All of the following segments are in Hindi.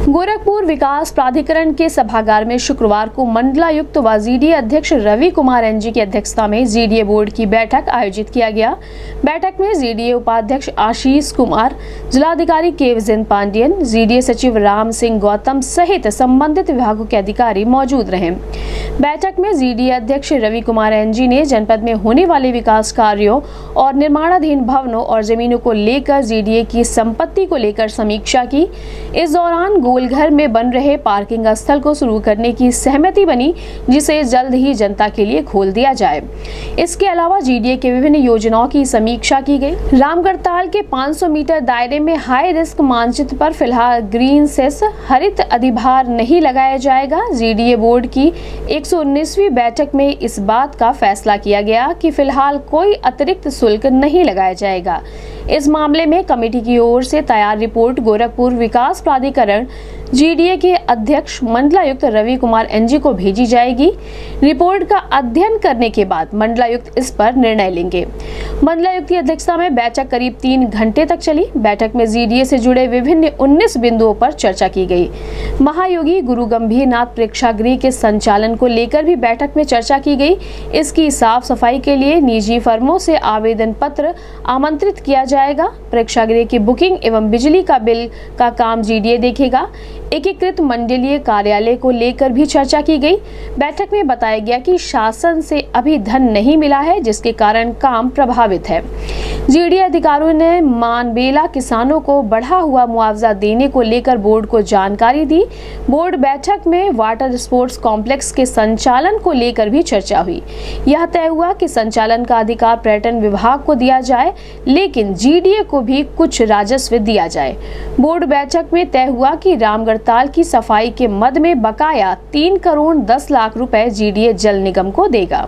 गोरखपुर विकास प्राधिकरण के सभागार में शुक्रवार को मंडलायुक्त व जीडीए अध्यक्ष रवि कुमार एनजी की अध्यक्षता में जीडीए बोर्ड की बैठक आयोजित किया गया। बैठक में जीडीए उपाध्यक्ष आशीष कुमार, जिलाधिकारी केवजिन पांडियन, जीडीए सचिव राम सिंह गौतम सहित संबंधित विभागों के अधिकारी मौजूद रहे। बैठक में जीडीए अध्यक्ष रवि कुमार एनजी ने जनपद में होने वाले विकास कार्यों और निर्माणाधीन भवनों और जमीनों को लेकर जीडीए की संपत्ति को लेकर समीक्षा की। इस दौरान गोलघर में बन रहे पार्किंग स्थल को शुरू करने की सहमति बनी, जिसे जल्द ही जनता के लिए खोल दिया जाए। इसके अलावा जीडीए के विभिन्न योजनाओं की समीक्षा की गई। रामगढ़ताल के 500 मीटर दायरे में हाई रिस्क मानचित्र पर फिलहाल ग्रीन सेस हरित अधिभार नहीं लगाया जाएगा। जीडीए बोर्ड की 119वीं बैठक में इस बात का फैसला किया गया कि फिलहाल कोई अतिरिक्त शुल्क नहीं लगाया जाएगा। इस मामले में कमेटी की ओर से तैयार रिपोर्ट गोरखपुर विकास प्राधिकरण जीडीए के अध्यक्ष मंडलायुक्त रवि कुमार एनजी को भेजी जाएगी। रिपोर्ट का अध्ययन करने के बाद मंडलायुक्त इस पर निर्णय लेंगे। मंडलायुक्त की अध्यक्षता में बैठक करीब 3 घंटे तक चली। बैठक में जीडीए से जुड़े विभिन्न 19 बिंदुओं पर चर्चा की गई। महायोगी गुरु गंभीरनाथ प्रेक्षागृह के संचालन को लेकर भी बैठक में चर्चा की गई। इसकी साफ सफाई के लिए निजी फर्मों से आवेदन पत्र आमंत्रित किया जाएगा। प्रेक्षागृह की बुकिंग एवं बिजली का बिल का काम जीडीए देखेगा। एकीकृत मंडलीय कार्यालय को लेकर भी चर्चा की गई। बैठक में बताया गया कि शासन से अभी धन नहीं मिला है, जिसके कारण काम प्रभावित है। जीडीए अधिकारियों ने मानबेला किसानों को बढ़ा हुआ मुआवजा देने को लेकर बोर्ड को जानकारी दी। बोर्ड बैठक में वाटर स्पोर्ट्स कॉम्प्लेक्स के संचालन को लेकर भी चर्चा हुई। यह तय हुआ कि संचालन का अधिकार पर्यटन विभाग को दिया जाए, लेकिन जीडीए को भी कुछ राजस्व दिया जाए। बोर्ड बैठक में तय हुआ कि रामगढ़ताल की सफाई के मद में बकाया 3 करोड़ 10 लाख रुपए जीडीए जल निगम को देगा।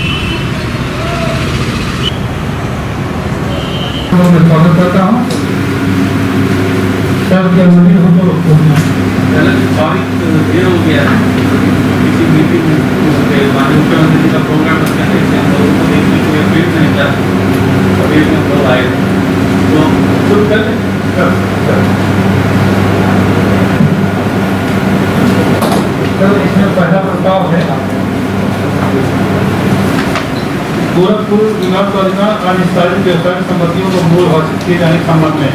स्वागत करता हूँ सर के मंदिर हो तो ये हो गया किसी मीटिंग में माननीय मुख्यमंत्री का प्रोग्राम रखा है, इससे हम लोगों को देखने के लिए पेड़ नहीं था, अभी लोग आए तो शुरू कर सर। इसमें पहला प्रस्ताव है गोरखपुर विकास प्राधिकरण अनिस्तारित व्यवसायिक संपत्तियों को मूल घोषित किए जाने के संबंध में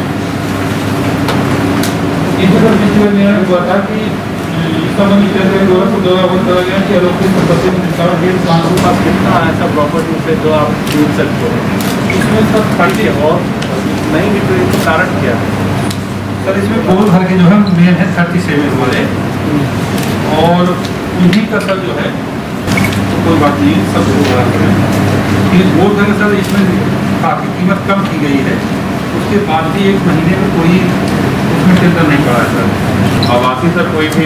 इस पर पिछले निर्णय हुआ था कि इस संबंध में गोरखपुर द्वारा करा गया कि आरोपित संपत्ति में निष्कारण डेढ़ कानून का कितना ऐसा प्रॉपर्टी से जो आप छूट सकते हो, इसमें सब खर्चे और नहीं निकले तो कारण क्या है सर? इसमें गोल घर के जो है मेन है 37 हमारे और इन्हीं का सर जो है कोई बात नहीं, सब गोल घर सर इसमें काफ़ी कीमत कम की गई है, उसके बाद भी 1 महीने में कोई उसमें टेंडर नहीं पड़ा है सर। आवासी सर कोई भी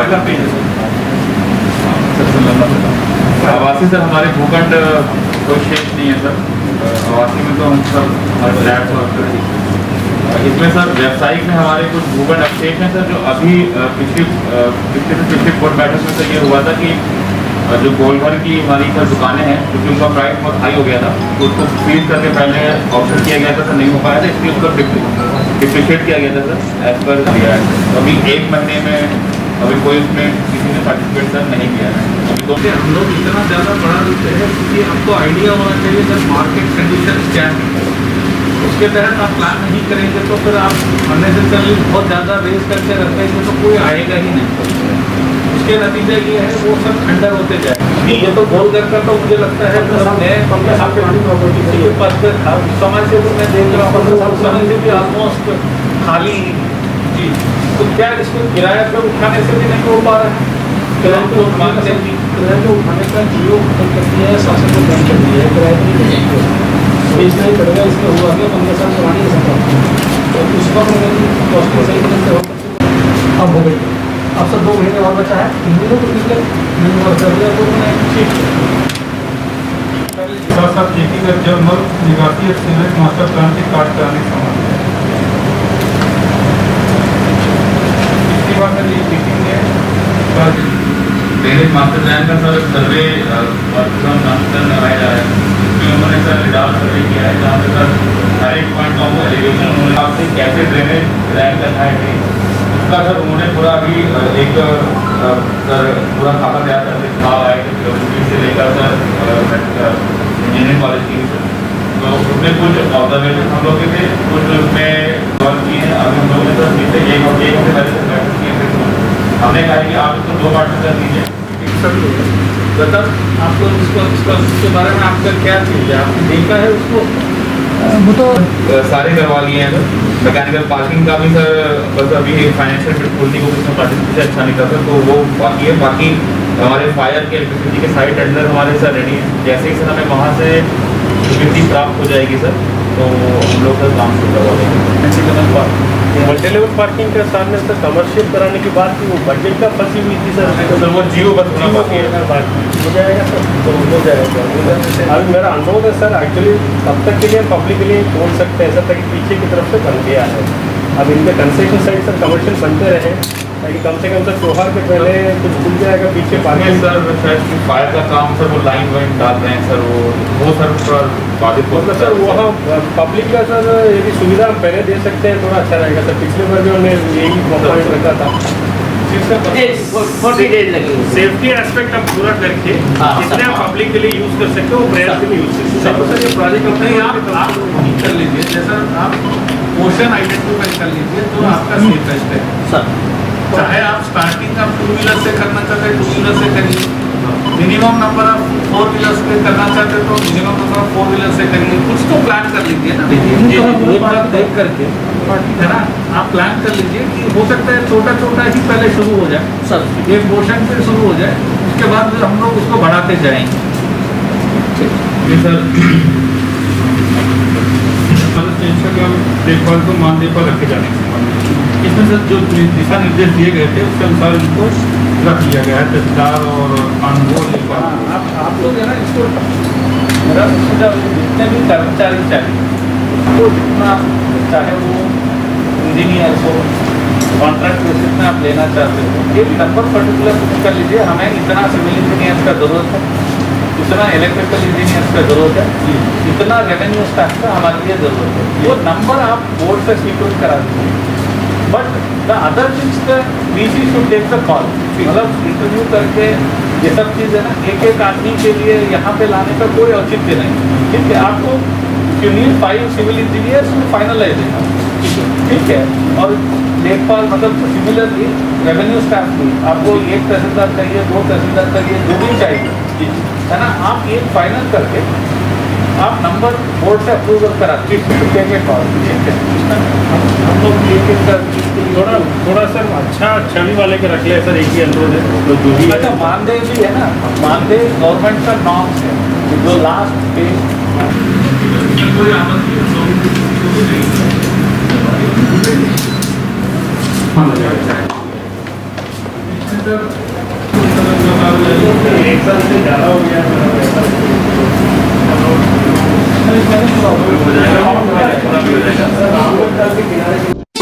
आवासी सर हमारे भूखंड कोई शेष नहीं है सर। आवासी में तो हम सब हमारे फ्लैट और इसमें सर व्यावसायिक में हमारे कुछ भूखंड अवशेष हैं सर, जो अभी पिछले बोर्ड बैठक में सर ये हुआ था कि जो गोलघर की हमारी सर दुकानें हैं, क्योंकि उनका प्राइस बहुत हाई हो गया था, तो उसको फ्रीज करके पहले ऑप्शन किया गया था सर, नहीं हो पाया था, इसलिए उसको डिप्रिशिएट किया गया था सर एज पर दिया है। तो अभी 1 महीने में अभी कोई उसमें किसी ने पार्टिसिपेट सर नहीं किया है। अभी तो हम लोग इतना ज़्यादा बढ़ा देते हैं क्योंकि हमको आइडिया होना चाहिए सर मार्केट कंडीशन क्या है, उसके तहत आप प्लान नहीं करेंगे तो फिर आप अननेसेसरली बहुत ज़्यादा रेस करके रखेंगे तो कोई आएगा ही नहीं। उसके नतीजा ये है वो सब खंडर होते जाए। ये तो गोलघर का तो मुझे लगता है समय से तो मैं देख रहा हूँ समय से भी ऑलमोस्ट खाली जी, तो क्या इसको किराया पर उठाने से भी नहीं हो पा रहा है? किराए को उठाने का जियो खत्म कर दिया है, शासन को बंद कर दिया है, किराए की बेचना ही पड़ेगा। इसमें हुआ गया 15 साल पुरानी तो उसका कॉस्ट सही तरह से अब हो गई। अब सर 2 महीने और बचा है, 3 दिनों को निकले मैंने और कर दिया तो साथ साथ एकीकृत जल मल निकासी सीवरेज मास्टर प्लान के कार्य कराने के संबंध में इसके बाद सर ये मीटिंग है सीवरेज मास्टर प्लान का सर सर्वे करवाया जा रहा है। उसमें उन्होंने सर रिडाल सर्वे किया है, जहाँ पे सर 1.5 पॉइंट एलिवेशन उन्होंने आपसे कैसे ड्रेनेज प्लान करना है इसका सर उन्होंने पूरा अभी एक सर पूरा खाता तैयार करके भाव आए थे से लेकर सर इंजीनियरिंग कॉलेज की तो उसमें कुछ ऑब्जर्वेशन हम लोग के थे, कुछ उसमें सॉल्व किए हैं। अभी हम लोग ने सर नीचे एक हफ्ते पहले से बैठक किए थे, तो हमने कहा कि आप इसको 2 पार्ट में कर दीजिए। बता आपको इसके बारे में आपका क्या चीज़ है, आपने देखा है उसको? वो तो सारे करवा लिए हैं सर। मैकेनिकल पार्किंग का भी सर बस अभी फाइनेंशियल डिफिकल्टी को उसमें पार्टिसिपेट अच्छा नहीं कर सर, तो वो बाकी है। बाकी हमारे फायर के इलेक्ट्रिसिटी के साइट टेंडर हमारे सर रेडी है। जैसे ही सर हमें वहाँ से स्वीकृति प्राप्त हो जाएगी सर, तो हम लोग सर काम शुरू करवा देंगे। मल्टी लेवल पार्किंग के सामने सर कमर्शियल कराने की बात की वो बजट का फंसी हुई थी सर, तो सर वो जियो बस होना बाकी है। हो जाएगा सर, तो हो जाएगा। अभी मेरा अनुभव है सर, एक्चुअली तब तक के लिए पब्लिक के लिए बोल सकते हैं सर, ताकि पीछे की तरफ से बन गया है। अब इनके कंस्ट्रक्शन साइड सर कमर्शियल बनते रहे, ताकि कम से कम सर त्योहार के पहले कुछ खुल जाएगा पीछे पार्किंग। सर शायद फायर का काम सर वो लाइन वाइन डालते हैं सर, वो सर थोड़ा बाधित होता है सर। वहाँ पब्लिक का सर यदि सुविधा हम पहले दे सकते हैं थोड़ा अच्छा रहेगा सर। पिछले बार भी हमने यही पॉइंट रखा था। सेफ्टी एस्पेक्ट आप पूरा करके जितने आप पब्लिक के लिए यूज कर सकते हो वो प्रयास के लिए यूज कर सकते हो। सर ये प्रोजेक्ट अपने आप कर लीजिए, जैसा आप पोर्शन आइडेंटिफाई कर लीजिए तो आपका सेफेस्ट है सर। चाहे आप स्टार्टिंग आप 2 व्हीलर से करना चाहते हैं 2 व्हीलर से करिए, मिनिमम नंबर आप 4 व्हीलर से करना चाहते हैं तो मिनिमम नंबर आप 4 व्हीलर से करिए। कुछ तो प्लान कर लीजिए ना, देख करके है ना, आप प्लान कर लीजिए कि हो सकता है छोटा छोटा ही पहले शुरू हो जाए सर, एक पोर्शन से शुरू हो जाए, उसके बाद फिर हम लोग उसको बढ़ाते जाएंगे। जी सर। देखभाल को मानदेय पर रखे जाने इसमें सर जो दिशा निर्देश दिए गए थे उसके अनुसार इनको रख दिया गया है। ठेकेदार और अनुभव आप लोग है ना, इसको मेरा सुझाव जितने भी कर्मचारी चाहिए तो जितना चाहे वो इंजीनियर को कॉन्ट्रैक्ट बेसिस में आप लेना चाहते हो, एक नंबर पर्टिकुलर कर लीजिए, हमें इतना सिविल इंजीनियर्स का जरूरत है, इतना इलेक्ट्रिकल इंजीनियर्स का जरूरत है, इतना रेवेन्यू स्टाफ का हमारे लिए जरूरत है। वो नंबर आप बोर्ड से स्वीकृत करा दीजिए, but the other things the VC should take the call. मतलब इंटरव्यू करके ये सब चीज़ है ना, एक एक आदमी के लिए यहाँ पे लाने का कोई औचित्य नहीं। ठीक है, आपको you need 5 civil engineers to finalise ठीक है, और देखभाल मतलब सिमिलरली रेवेन्यू स्टाफ भी आपको 1 तहसीलदार चाहिए, 2 तहसीलदार चाहिए, जो भी चाहिए है ना, आप एक फाइनल करके आप नंबर बोर्ड से अप्रूवल कराते हैं। हम लोग एक थोड़ा सर अच्छा छवि वाले के रख लिया सर, एक ही अनुरोध है तो जो भी अच्छा मानदेय भी है ना, मानदेय गवर्नमेंट का नॉर्म्स है जो लास्ट पेज एक साल से ज़्यादा हो गया हो जाएगा।